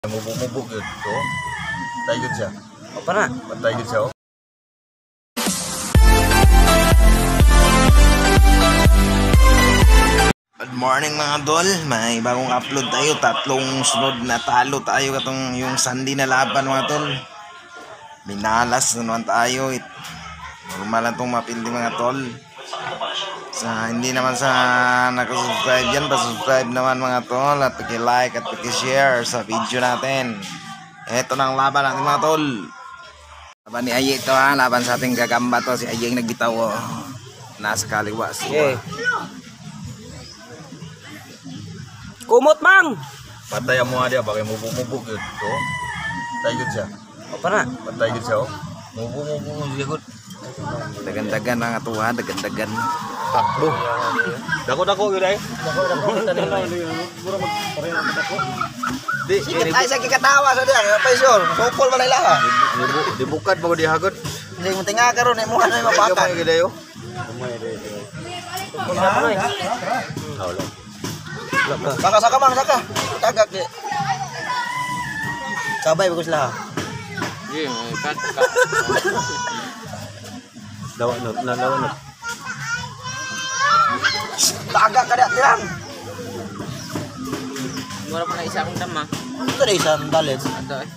Mubuk-mubuk gitu. Patay gud siya. Apa na? Patay gud siya. Good morning mga dol, may bagong upload tayo, tatlong sunod na talo tayo katong yung Sunday na laban mga tol. Binalas na naman tayo, normal lang itong mapildi mga tol. Sa hindi naman sa nakasubscribe yan, pasubscribe naman mga tol at paki-like at paki-share sa video natin. Eto na ang laban natin mga tol. Laban ni Aye ito ha, laban sa ating gagamba to, si Aye yung nagbitaw oh. Nasa kaliwa siya. Kumot mang! Patay ang mga dia, bakit mubuk-mubuk gitu. Patay gud siya. Apa na? Patay gud siya. Mubuk-mubuk gud. Dagan-dagan ang atuha, dagan-dagan. Takbo. Dako-dako gud ay. Di, Ay, sa kikatawa sa diyan, paisyon. Sopol man nila ha. dibukat bago dihagod. Hindi mo tinga karon ay mo ano mapaka. Gamay gid ayo. Saka mang saka. Tagak di. Sabay bagus lah. Lawan na. Tagak kada tirang. Mura pa na isa akong dama. Ito na isang dalit. Ato eh.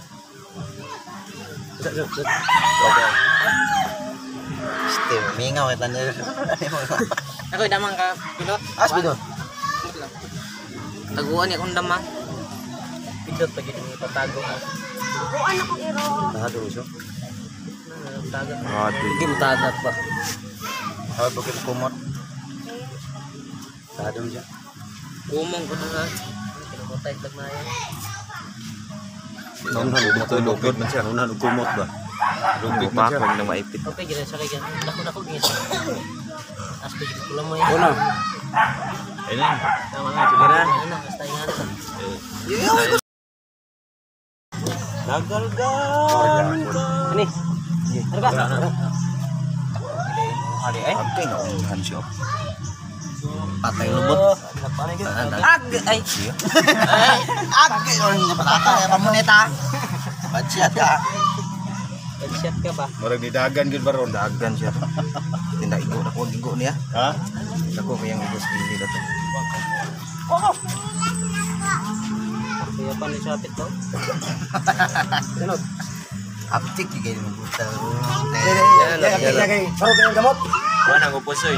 Steve, mingaw kita niya. Ako damang ka pilot. Asbi do. Taguan niya akong dama. Pindot pagi ni patago. Tago siya. Tago. Hindi mo tagat pa. Ay bakit kumot? Tago siya. Kumong ko na nga. Kinukutay tag na yan. Lupit man siya. Unahan kumot ba? Lupit man siya. Huwag nang maipit. Okay, gina siya kaya. Dako gina. Aspe gina pula mo yan. Una. Ayun. Tama nga, sige na. Ano na, basta yung ano. Nagalgal. Ini. Ano ba? Hari eh? Okay na unahan siya. Patay lubot. Ag ay. Ag ay patata ya pamuneta. Baciat ka. Headshot ka ba? Murag ni dagan gud baron. Dagan siya. Tinda igo na ko gigo niya. Ha? Ako kayang igos pili na to. Kaya pa ni Shopee to? Aptik kayak mo buta. Wala nang upusoy.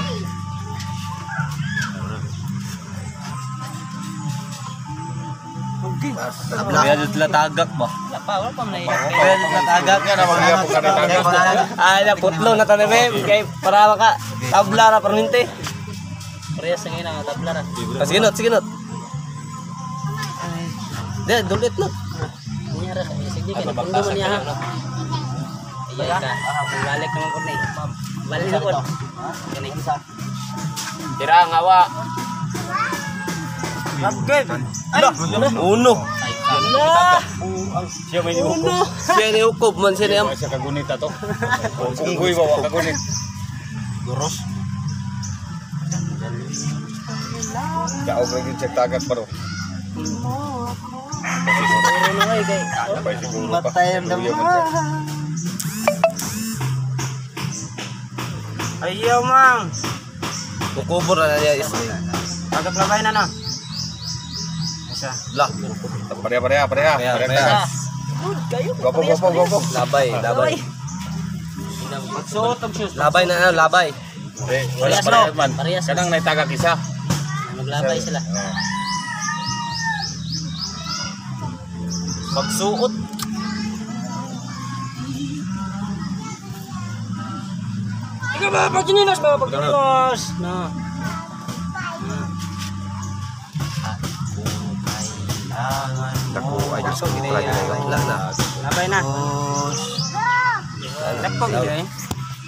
Abla. Sila tagak ba? Wala pa man na Kaya sila tagak nga na magyapon ka na tagak. Ay na putlo na tanan kay para ka tabla ra perminti. Parehas sa ngayon ang tabla na. Siginot. Dia dulit no. Kunyara sa sige ka. Pundo man niya ha. Ayan ka. Balik naman ko na eh. Balik ako. Ganun isa. Tira ang awa. Uno. Siya may niukob. Siya ni ukob man siya ni Siya kagunit to. Unggoy ba wa kagunit. Goros. Daog lagi cek tagak baro. Ano nga kay. Apa siguro pa. Batay ang damo. Ayaw mang. Kukubur na niya is. Tagap labay na na. Isa. Lah. Pareha. Kayo. Gopo. Labay. Magsuot ang shoes. Labay na labay. Wala Parehas, man. parehas. Kanang naitagak isa. Maglabay sila. Magsuot. Ikaw ba pagkinilos ba pagkinilos? No. Dako ay gusto gini lagi na. Labay na. Lapog niya eh.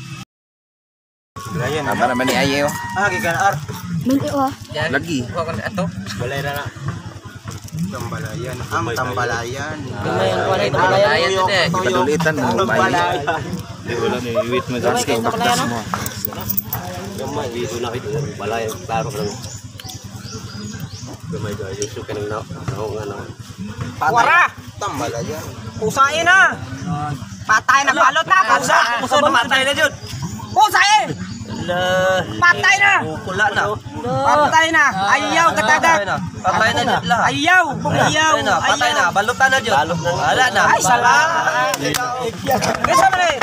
Ayan, apa naman ni Aye oh. Gikan ar. Lagi. Kuha ko na ato. Balay na. Tambalayan. Ang tambalayan. Gamay ang kuha na ito. Palayan ito eh. Ipadulitan mo may. Wala ni wait mo Gamay kayo ito palayan no? Gamay dito na ito. Balay klaro ka lang. Gamay gayo so kanang na nga na. Wara! Tambal aja. Pusain na. Patay na balot na. Pusa pamatay na jud. Pusain. Patay na. Pula na. Patay na. Ayaw katagak. Patay na jud lah. Ayaw. Ayaw. Patay na. Balutan na jud. Wala na. Ay, salah. Kesa man eh.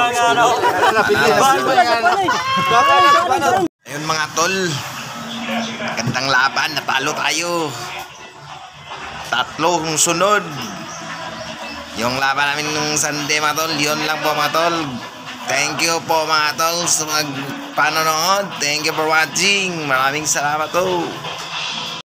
Ayun mga tol, gandang laban, natalo tayo. 3 sunod. Yung laban namin nung Sunday mga tol, yun lang po mga tol. Thank you po mga tol sa panonood. Thank you for watching. Maraming salamat po.